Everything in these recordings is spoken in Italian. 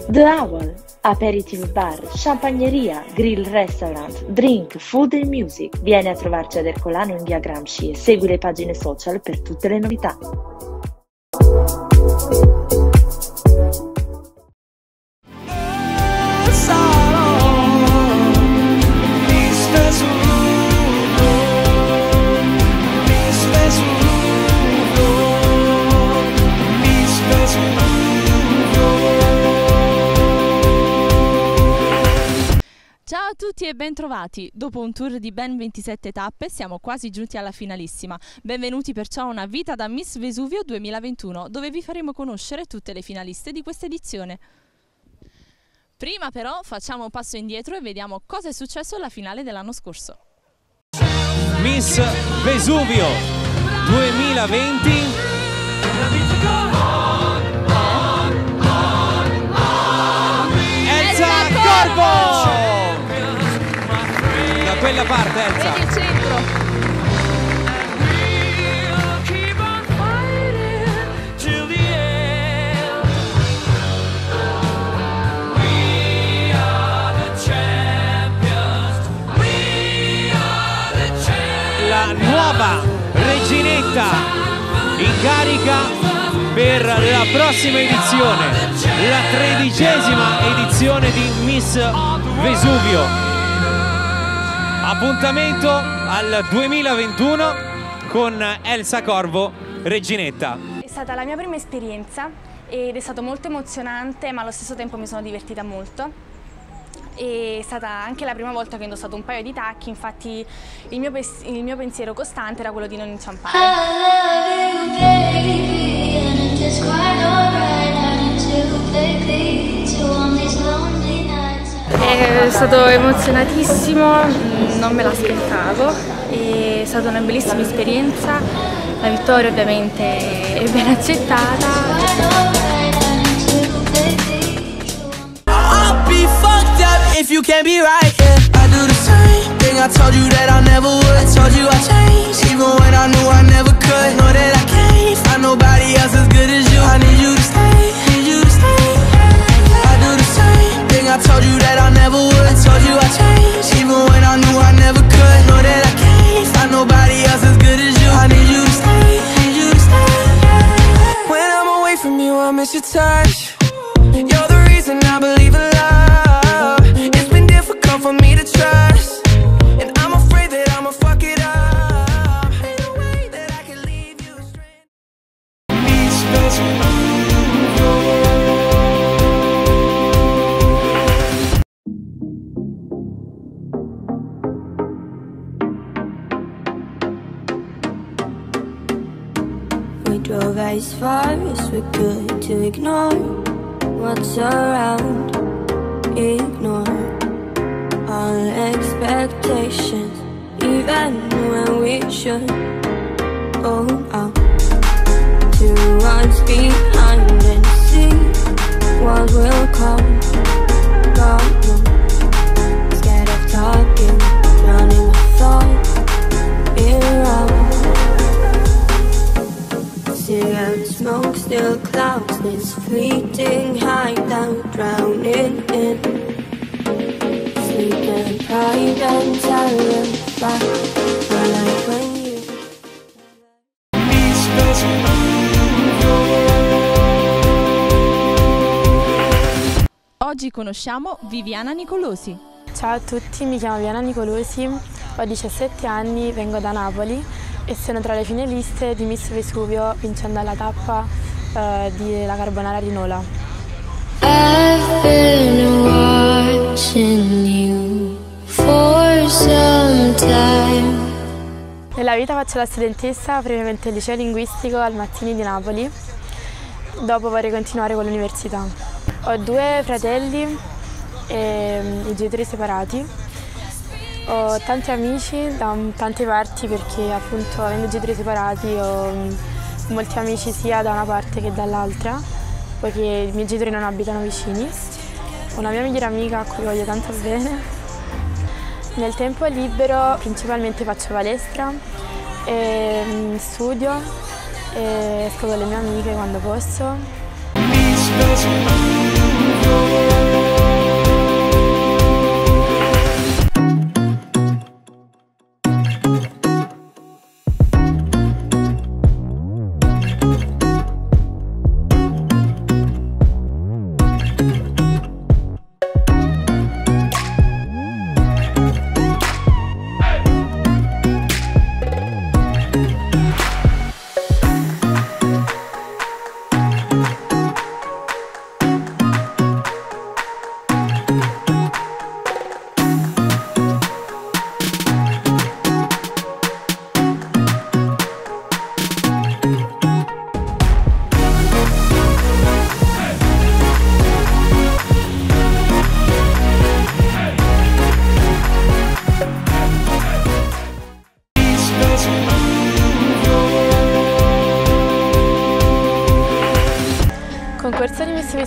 The Owl, Aperitif Bar, Champagneria, Grill Restaurant, Drink, Food and Music. Vieni a trovarci ad Ercolano in via Gramsci e segui le pagine social per tutte le novità. Ciao a tutti e bentrovati. Dopo un tour di ben 27 tappe siamo quasi giunti alla finalissima. Benvenuti perciò a una vita da Miss Vesuvio 2021, dove vi faremo conoscere tutte le finaliste di questa edizione. Prima però facciamo un passo indietro e vediamo cosa è successo alla finale dell'anno scorso. Miss Vesuvio 2020. Elsa Corvo! Da quella parte, Elsa. Vedi il centro. La nuova reginetta in carica per la prossima edizione, la 13ª edizione di Miss Vesuvio. Appuntamento al 2021 con Elsa Corvo, reginetta. È stata la mia prima esperienza ed è stato molto emozionante, ma allo stesso tempo mi sono divertita molto. È stata anche la prima volta che ho indossato un paio di tacchi, infatti il mio pensiero costante era quello di non inciampare. È stato emozionatissimo, non me l'aspettavo, è stata una bellissima esperienza, la vittoria ovviamente è ben accettata. If you can't be right, yeah. I do the same thing I told you that I never would. I told you I changed, even when I knew I never could. Know that I can't find nobody else as good as you. I need you to stay, need you to stay. I do the same thing I told you that I never would. I told you I changed, even when I knew I never could. Know that I can't find nobody else as good as you. I need you to stay, need you to stay. When I'm away from you, I miss your touch. You're the reason I believe in love. For me to trust, and I'm afraid that I'ma fuck it up. Ain't no way that I can leave you astray. We drove as far as we could to ignore what's around, ignore all expectations, even when we should go out to what's behind and see what will come. God knows, scared of talking, drowning my thoughts around. Cigarette smoke still clouds this fleeting hideout, drowning in pride and terrified, like when you. Oggi conosciamo Viviana Nicolosi. Ciao a tutti, mi chiamo Viviana Nicolosi, ho 17 anni, vengo da Napoli e sono tra le finaliste di Miss Vesuvio, vincendo la tappa della Carbonara di Nola. I've been watching you for some time. Nella vita faccio la studentessa, previamente al liceo linguistico al Mazzini di Napoli, dopo vorrei continuare con l'università. Ho 2 fratelli e i genitori separati. Ho tanti amici da tante parti perché appunto avendo i genitori separati ho molti amici sia da una parte che dall'altra, poiché i miei genitori non abitano vicini. Ho una mia migliore amica a cui voglio tanto bene. Nel tempo libero principalmente faccio palestra, studio e esco con le mie amiche quando posso.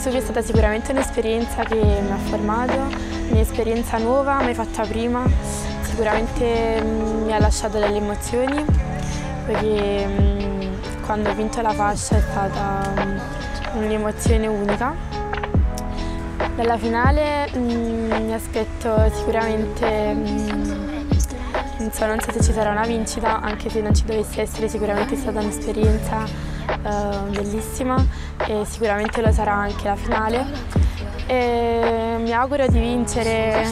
Vesuvio è stata sicuramente un'esperienza che mi ha formato, un'esperienza nuova, mai fatta prima, sicuramente mi ha lasciato delle emozioni, perché quando ho vinto la fascia è stata un'emozione unica. Dalla finale mi aspetto sicuramente, non so se ci sarà una vincita, anche se non ci dovesse essere, sicuramente è stata un'esperienza bellissima e sicuramente lo sarà anche la finale. E mi auguro di vincere.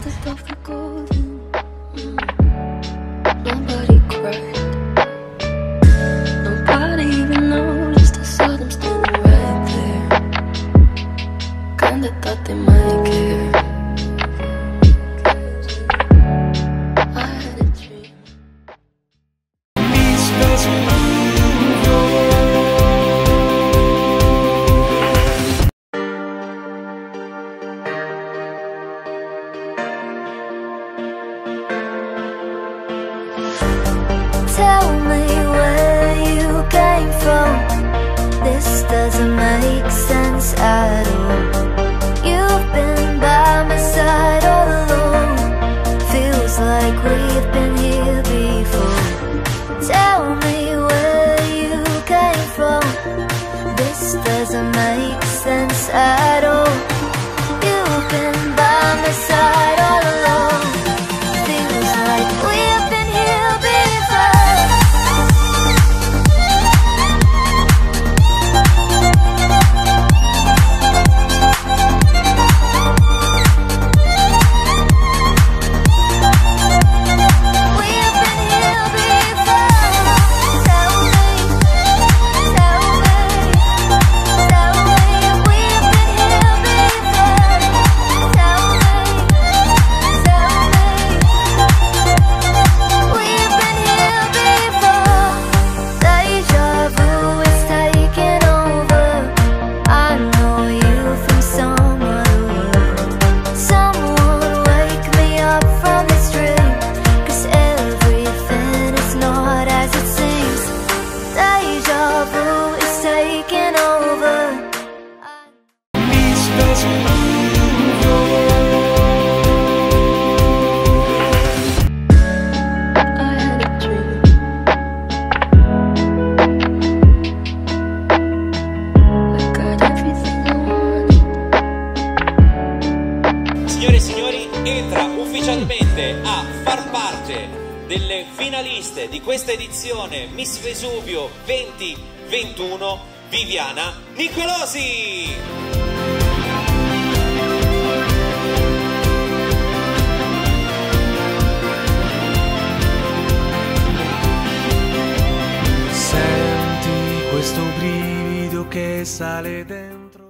Tell me where you came from. This doesn't make sense at all. You've been by my side all along. Feels like we've been here before. Tell me where you came from. This doesn't make sense at all. You've been by my side all along. Feels like we've been here before. Signore e signori, entra ufficialmente a far parte delle finaliste di questa edizione Miss Vesuvio 2021 Viviana Nicolosi! Senti questo brivido che sale dentro.